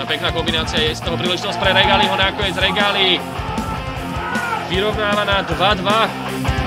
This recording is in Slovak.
Jedna pekná kombinácia, je z toho príležitosť pre Regaliho, nakoniec Regali vyrovnáva na 2-2.